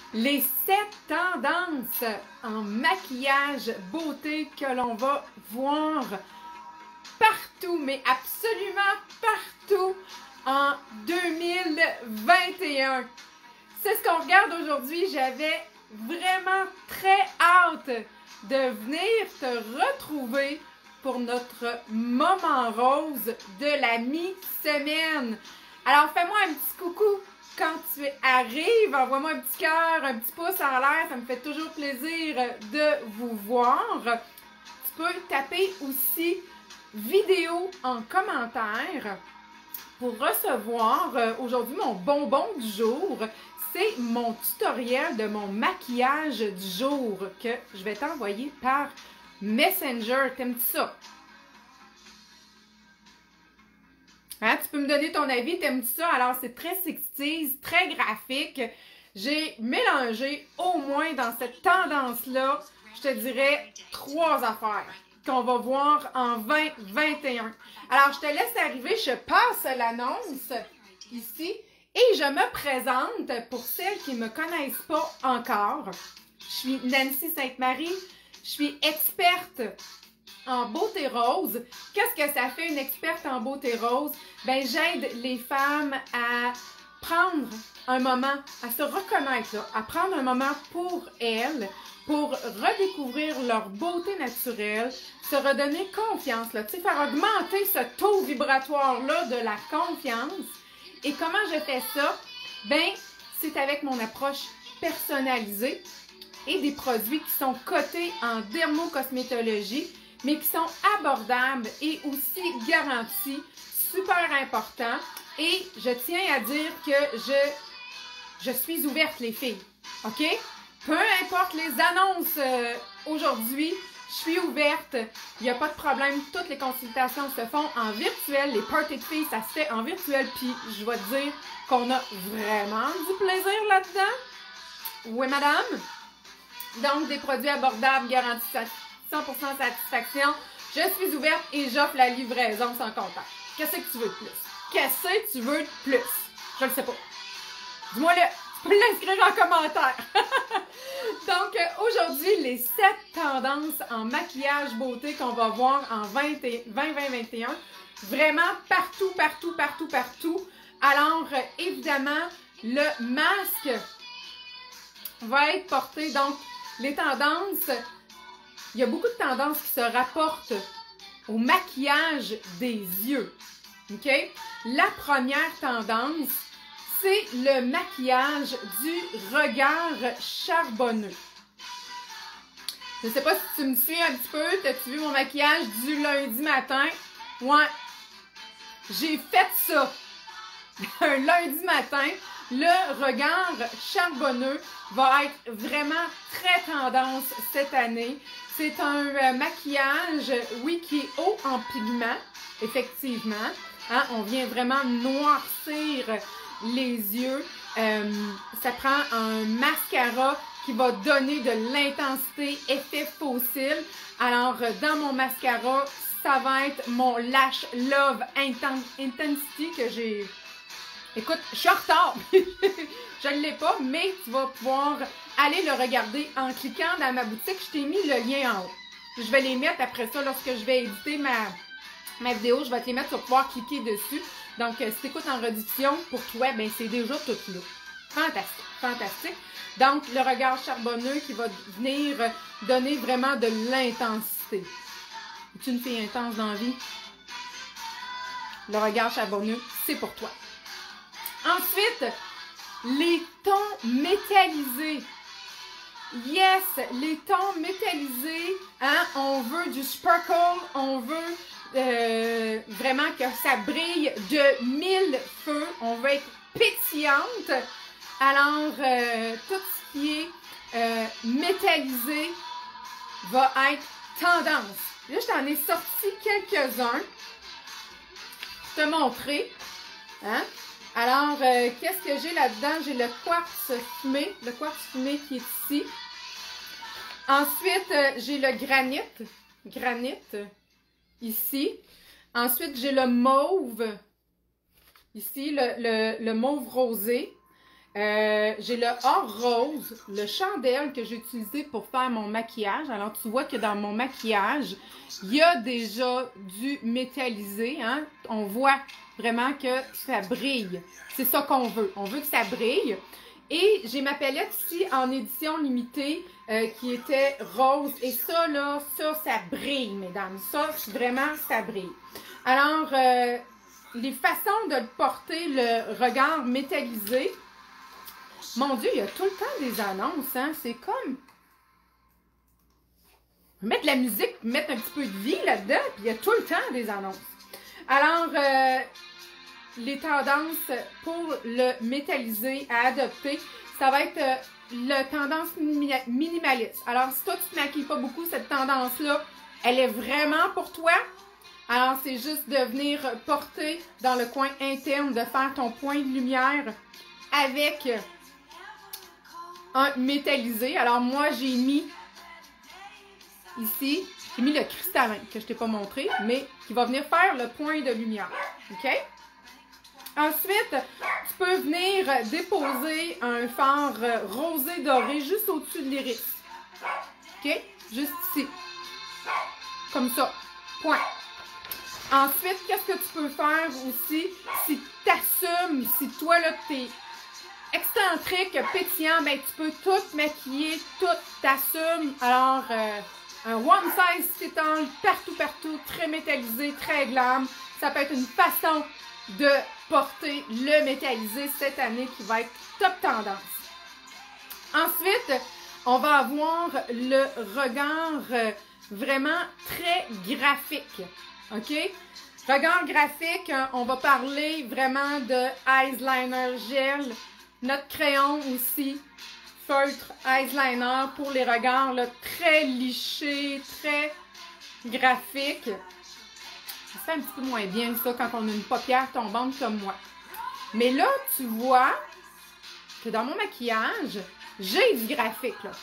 Les 7 tendances en maquillage beauté que l'on va voir partout, mais absolument partout en 2021. C'est ce qu'on regarde aujourd'hui. J'avais vraiment très hâte de venir te retrouver pour notre moment rose de la mi-semaine. Alors, fais-moi un petit coucou quand tu arrives. Envoie-moi un petit cœur, un petit pouce en l'air. Ça me fait toujours plaisir de vous voir. Tu peux taper aussi vidéo en commentaire pour recevoir aujourd'hui mon bonbon du jour. C'est mon tutoriel de mon maquillage du jour que je vais t'envoyer par Messenger. T'aimes-tu ça? Hein? Tu peux me donner ton avis, t'aimes-tu ça? Alors, c'est très 60s, très graphique. J'ai mélangé au moins dans cette tendance-là, je te dirais, 3 affaires qu'on va voir en 2021. Alors, je te laisse arriver, je passe l'annonce ici et je me présente pour celles qui ne me connaissent pas encore. Je suis Nancy Sainte-Marie, je suis experte en beauté rose. Qu'est-ce que ça fait une experte en beauté rose? Ben, j'aide les femmes à prendre un moment, à se reconnaître, là, à prendre un moment pour elles, pour redécouvrir leur beauté naturelle, se redonner confiance, là, tu sais, faire augmenter ce taux vibratoire-là de la confiance. Et comment je fais ça? Ben, c'est avec mon approche personnalisée et des produits qui sont cotés en dermocosmétologie, mais qui sont abordables et aussi garantis, super important. Et je tiens à dire que je suis ouverte, les filles, OK? Peu importe les annonces aujourd'hui, je suis ouverte, il n'y a pas de problème. Toutes les consultations se font en virtuel, les parties de filles, ça se fait en virtuel, puis je vais te dire qu'on a vraiment du plaisir là-dedans. Oui, madame? Donc, des produits abordables, garantis 100% satisfaction. Je suis ouverte et j'offre la livraison sans contact. Qu'est-ce que tu veux de plus? Qu'est-ce que tu veux de plus? Je le sais pas. Dis-moi-le. Tu peux l'inscrire en commentaire. Donc, aujourd'hui, les 7 tendances en maquillage beauté qu'on va voir en 2021. Vraiment partout, partout, partout, partout. Alors, évidemment, le masque va être porté. Donc, les tendances, il y a beaucoup de tendances qui se rapportent au maquillage des yeux. OK? La première tendance, c'est le maquillage du regard charbonneux. Je ne sais pas si tu me suis un petit peu. T'as-tu vu mon maquillage du lundi matin? Ouais. J'ai fait ça. Un lundi matin. Le regard charbonneux va être vraiment très tendance cette année. C'est un maquillage, oui, qui est haut en pigments, effectivement. Hein? On vient vraiment noircir les yeux. Ça prend un mascara qui va donner de l'intensité, effet fossile. Alors, dans mon mascara, ça va être mon Lash Love Intensity que j'ai... Écoute, je suis en retard. Je ne l'ai pas, mais tu vas pouvoir aller le regarder en cliquant dans ma boutique. Je t'ai mis le lien en haut. Je vais les mettre après ça lorsque je vais éditer ma vidéo. Je vais te les mettre, tu vas pouvoir cliquer dessus. Donc, si tu écoutes en rediffusion, pour toi, ben c'est déjà tout là. Fantastique, fantastique. Donc, le regard charbonneux qui va venir donner vraiment de l'intensité. Es-tu une fille intense dans la vie? Le regard charbonneux, c'est pour toi. Ensuite, les tons métallisés. Yes, les tons métallisés, hein, on veut du sparkle, on veut vraiment que ça brille de 1000 feux, on veut être pétillante. Alors, tout ce qui est métallisé va être tendance. Là, je t'en ai sorti quelques-uns pour te montrer. Hein? Alors, qu'est-ce que j'ai là-dedans? J'ai le quartz fumé qui est ici. Ensuite, j'ai le granit, ici. Ensuite, j'ai le mauve, ici, le mauve rosé. J'ai le or rose, le chandelle que j'ai utilisé pour faire mon maquillage. Alors, tu vois que dans mon maquillage, il y a déjà du métallisé. Hein? On voit vraiment que ça brille. C'est ça qu'on veut. On veut que ça brille. Et j'ai ma palette ici en édition limitée qui était rose. Et ça, là, ça brille, mesdames. Ça, vraiment, ça brille. Alors, les façons de le porter, le regard métallisé, mon Dieu, il y a tout le temps des annonces, hein? C'est comme... mettre de la musique, mettre un petit peu de vie là-dedans, puis il y a tout le temps des annonces. Alors, les tendances pour le métallisé à adopter, ça va être la tendance minimaliste. Alors, si toi, tu ne te maquilles pas beaucoup, cette tendance-là, elle est vraiment pour toi. Alors, c'est juste de venir porter dans le coin interne, de faire ton point de lumière avec un métallisé. Alors, moi, j'ai mis ici, j'ai mis le cristallin que je ne t'ai pas montré, mais qui va venir faire le point de lumière. OK? Ensuite, tu peux venir déposer un fard rosé doré juste au-dessus de l'iris. OK? Juste ici. Comme ça. Point. Ensuite, qu'est-ce que tu peux faire aussi si tu assumes, si toi, là, tu es excentrique, pétillant, ben tu peux tout maquiller, tout t'assumes. Alors, un one size fit all, partout, très métallisé, très glam. Ça peut être une façon de porter le métallisé cette année qui va être top tendance. Ensuite, on va avoir le regard vraiment très graphique. OK? Regard graphique, on va parler vraiment de eyeliner gel, notre crayon aussi, feutre eyeliner pour les regards là, très lichés, très graphiques. Ça fait un petit peu moins bien ça quand on a une paupière tombante comme moi. Mais là, tu vois que dans mon maquillage, j'ai du graphique là.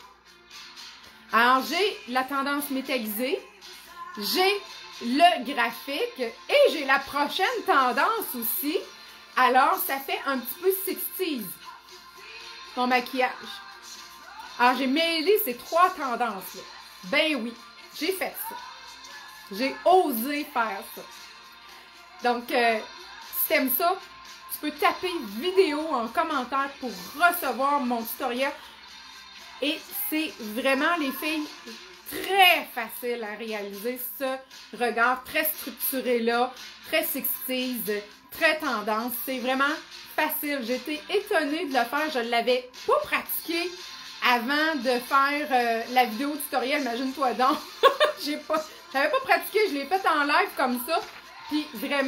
Alors, j'ai la tendance métallisée, j'ai le graphique et j'ai la prochaine tendance aussi. Alors, ça fait un petit peu 60s, mon maquillage. Alors, j'ai mêlé ces trois tendances-là. Ben oui, j'ai fait ça. J'ai osé faire ça. Donc, si t'aimes ça, tu peux taper vidéo en commentaire pour recevoir mon tutoriel. Et c'est vraiment, les filles, très facile à réaliser ce regard très structuré là, très 60s, très tendance. C'est vraiment facile. J'étais étonnée de le faire. Je ne l'avais pas pratiqué avant de faire la vidéo tutoriel. Imagine-toi donc. Je n'avais pas pratiqué. Je l'ai fait en live comme ça. Puis vraiment,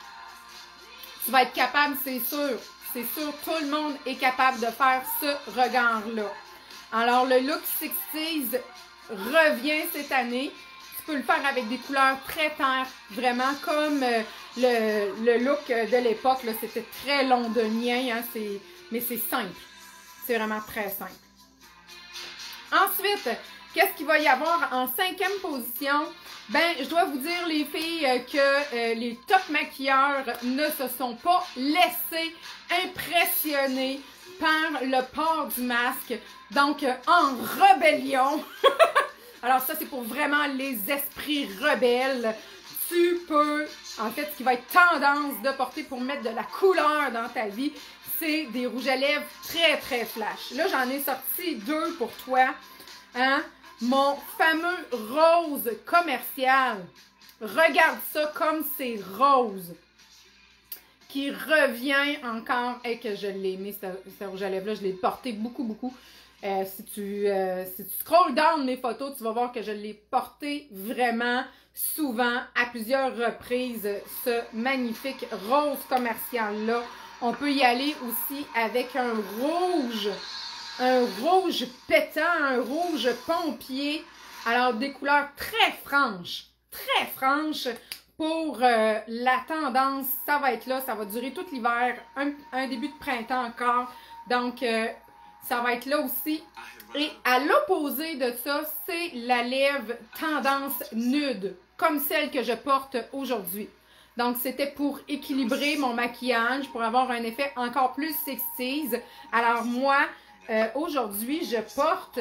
tu vas être capable, c'est sûr. C'est sûr, tout le monde est capable de faire ce regard-là. Alors, le look 60s revient cette année. Tu peux le faire avec des couleurs très terre, vraiment comme le look de l'époque. C'était très londonien, hein, mais c'est simple. C'est vraiment très simple. Ensuite, qu'est-ce qu'il va y avoir en 5e position? Ben, je dois vous dire, les filles, que les top maquilleurs ne se sont pas laissés impressionner par le port du masque. Donc, en rébellion. Alors ça, c'est pour vraiment les esprits rebelles. Tu peux, en fait, ce qui va être tendance de porter pour mettre de la couleur dans ta vie, c'est des rouges à lèvres très, très flash. Là, j'en ai sorti 2 pour toi. Hein? Mon fameux rose commercial. Regarde ça comme c'est rose. Qui revient encore. Et que je l'ai aimé, ce rouge à lèvres-là. Je l'ai porté beaucoup. Si tu scrolls down mes photos, tu vas voir que je l'ai porté vraiment souvent, à plusieurs reprises, ce magnifique rose commercial-là. On peut y aller aussi avec un rouge pétant, un rouge pompier. Alors, des couleurs très franches pour la tendance. Ça va être là, ça va durer tout l'hiver, un début de printemps encore. Donc, ça va être là aussi. Et à l'opposé de ça, c'est la lèvre tendance nude, comme celle que je porte aujourd'hui. Donc, c'était pour équilibrer mon maquillage, pour avoir un effet encore plus sexy. Alors, moi, aujourd'hui, je porte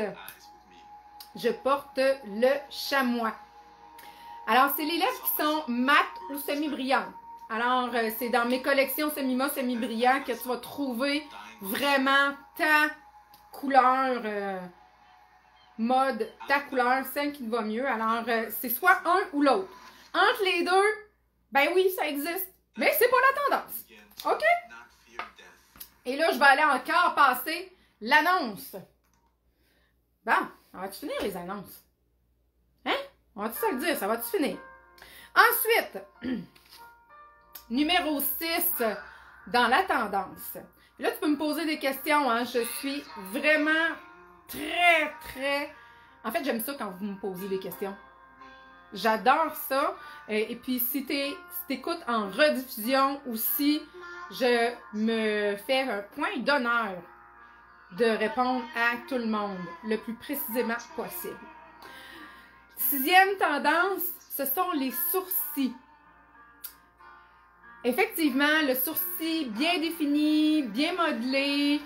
le chamois. Alors, c'est les lèvres qui sont mates ou semi-brillantes. Alors, c'est dans mes collections semi-mat, semi-brillant que tu vas trouver vraiment ta couleur mode, ta couleur, celle qui te va mieux. Alors, c'est soit un ou l'autre. Entre les deux, ben oui, ça existe. Mais c'est pas la tendance. OK? Et là, je vais aller encore passer l'annonce. Bon, on va-tu finir les annonces? Hein? On va-tu ça le dire? Ça va-tu finir? Ensuite, numéro 6 dans la tendance. Là, tu peux me poser des questions. Hein? Je suis vraiment très... En fait, j'aime ça quand vous me posez des questions. J'adore ça. Et puis, si tu écoutes en rediffusion aussi, je me fais un point d'honneur de répondre à tout le monde le plus précisément possible. 6e tendance, ce sont les sourcils. Effectivement, le sourcil bien défini, bien modelé,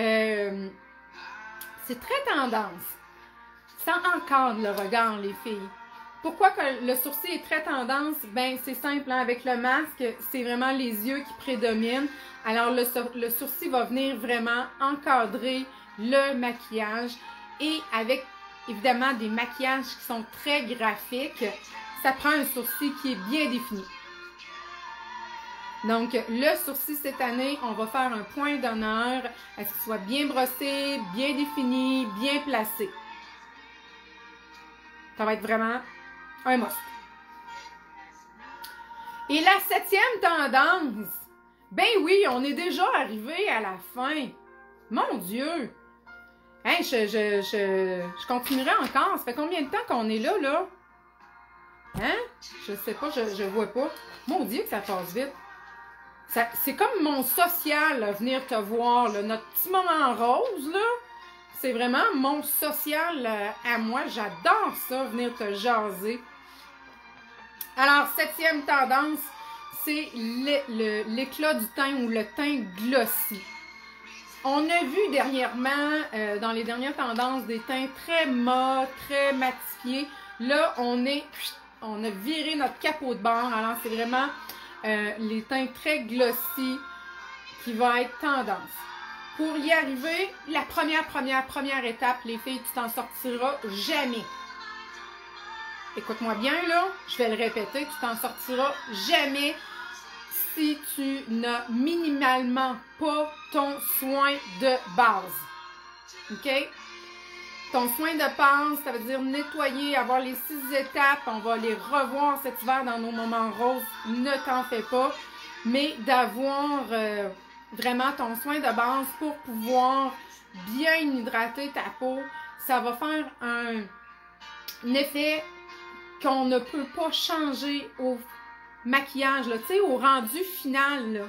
c'est très tendance. Ça encadre le regard, les filles. Pourquoi que le sourcil est très tendance? Ben, c'est simple, hein? Avec le masque, c'est vraiment les yeux qui prédominent. Alors, le sourcil va venir vraiment encadrer le maquillage. Et avec, évidemment, des maquillages qui sont très graphiques, ça prend un sourcil qui est bien défini. Donc, le sourcil cette année, on va faire un point d'honneur à ce qu'il soit bien brossé, bien défini, bien placé. Ça va être vraiment un must. Et la 7e tendance, ben oui, on est déjà arrivé à la fin. Mon Dieu! Hein, je continuerai encore. Ça fait combien de temps qu'on est là, là? Hein? Je sais pas, je vois pas. Mon Dieu que ça passe vite. C'est comme mon social, là, venir te voir, là, notre petit moment rose, là. C'est vraiment mon social à moi. J'adore ça, venir te jaser. Alors, 7e tendance, c'est l'éclat du teint ou le teint glossy. On a vu dernièrement, dans les dernières tendances, des teints très mat, très matifiés. Là, on a viré notre capot de bord. Alors, c'est vraiment les teints très glossy qui va être tendance. Pour y arriver, la première étape, les filles, tu t'en sortiras jamais. Écoute-moi bien, là, je vais le répéter, tu t'en sortiras jamais si tu n'as minimalement pas ton soin de base. OK? Ton soin de base, ça veut dire nettoyer, avoir les 6 étapes. On va les revoir cet hiver dans nos moments roses. Ne t'en fais pas. Mais d'avoir vraiment ton soin de base pour pouvoir bien hydrater ta peau, ça va faire un effet qu'on ne peut pas changer au maquillage, tu sais, au rendu final, là.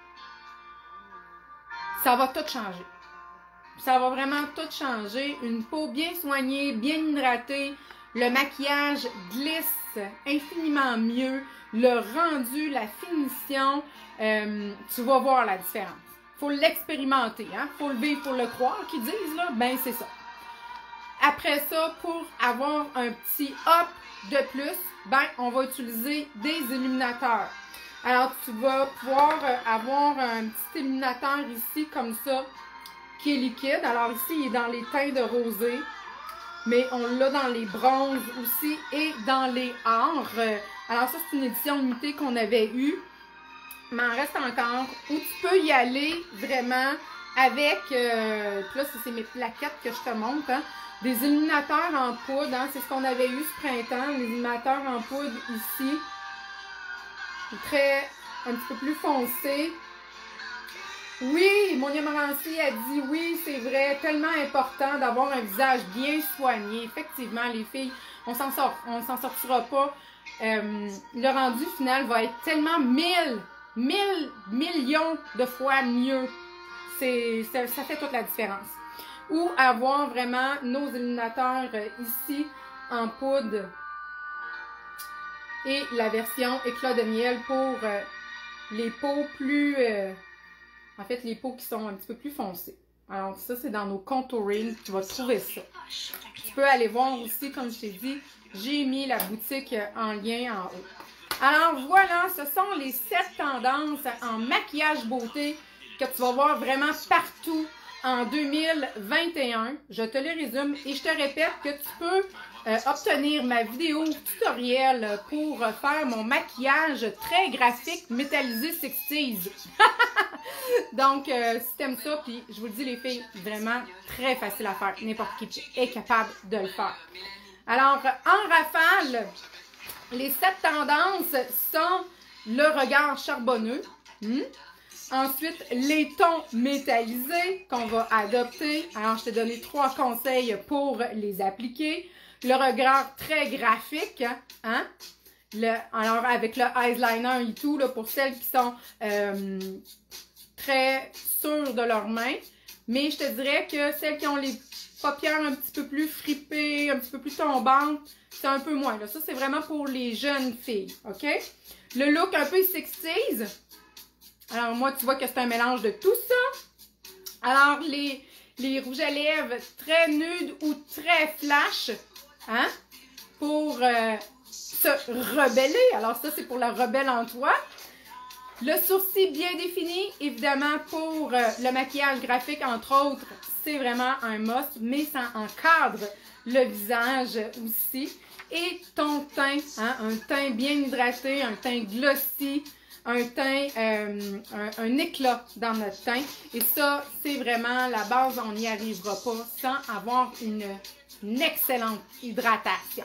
Ça va tout changer. Ça va vraiment tout changer. Une peau bien soignée, bien hydratée, le maquillage glisse infiniment mieux, le rendu, la finition, tu vas voir la différence. Faut l'expérimenter, hein? Faut le vivre pour le croire, qu'ils disent, là. Ben, c'est ça. Après ça, pour avoir un petit up de plus, ben, on va utiliser des illuminateurs. Alors, tu vas pouvoir avoir un petit illuminateur ici, comme ça, qui est liquide. Alors, ici, il est dans les teints de rosé, mais on l'a dans les bronzes aussi et dans les ors. Alors, ça, c'est une édition limitée qu'on avait eue. Il m'en reste encore. Ou tu peux y aller vraiment avec, puis là, c'est mes plaquettes que je te montre, hein. Des illuminateurs en poudre, hein, c'est ce qu'on avait eu ce printemps, les illuminateurs en poudre ici. Un petit peu plus foncé. Oui, Monia Morancy a dit oui, c'est vrai, tellement important d'avoir un visage bien soigné. Effectivement, les filles, on s'en sortira pas. Le rendu final va être tellement millions de fois mieux. Ça fait toute la différence. Ou avoir vraiment nos illuminateurs ici en poudre. et la version éclat de miel pour les peaux plus... en fait, les peaux qui sont un petit peu plus foncées. Alors ça, c'est dans nos contouring, tu vas trouver ça. Tu peux aller voir aussi, comme je t'ai dit, j'ai mis la boutique en lien en haut. Alors voilà, ce sont les 7 tendances en maquillage beauté que tu vas voir vraiment partout en 2021. Je te les résume et je te répète que tu peux obtenir ma vidéo tutoriel pour faire mon maquillage très graphique métallisé 60s. Donc, si t'aimes ça, puis je vous le dis les filles, vraiment très facile à faire. N'importe qui est capable de le faire. Alors, en rafale, les 7 tendances sont le regard charbonneux. Ensuite, les tons métallisés qu'on va adopter. Alors, je t'ai donné 3 conseils pour les appliquer. Le regard très graphique, hein? Alors, avec le eyeliner et tout, là, pour celles qui sont très sûres de leurs mains. Mais je te dirais que celles qui ont les paupières un petit peu plus fripées, un petit peu plus tombantes, c'est un peu moins. Là. Ça, c'est vraiment pour les jeunes filles, OK? Le look un peu 60s. Alors, moi, tu vois que c'est un mélange de tout ça. Alors, les rouges à lèvres très nudes ou très flash, hein? Pour se rebeller. Alors, ça, c'est pour la rebelle en toi. Le sourcil bien défini, évidemment, pour le maquillage graphique, entre autres, c'est vraiment un must, mais ça encadre le visage aussi. Et ton teint, hein, un teint bien hydraté, un teint glossy, un teint, un éclat dans notre teint. Et ça, c'est vraiment la base, on n'y arrivera pas sans avoir une excellente hydratation.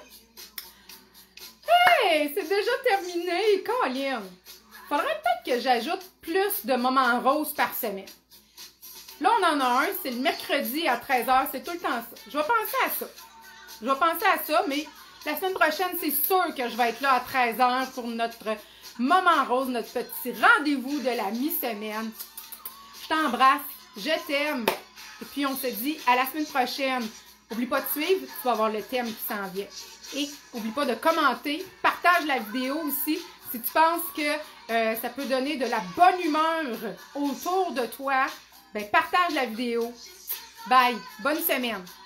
Hey, c'est déjà terminé, Colin! Faudrait peut-être que j'ajoute plus de moments roses par semaine. Là, on en a un, c'est le mercredi à 13h, c'est tout le temps ça. Je vais penser à ça. Je vais penser à ça, mais la semaine prochaine, c'est sûr que je vais être là à 13h pour notre moment rose, notre petit rendez-vous de la mi-semaine. Je t'embrasse, je t'aime, et puis on se dit à la semaine prochaine. N'oublie pas de suivre, tu vas voir le thème qui s'en vient. Et n'oublie pas de commenter, partage la vidéo aussi. Si tu penses que ça peut donner de la bonne humeur autour de toi, ben partage la vidéo. Bye! Bonne semaine!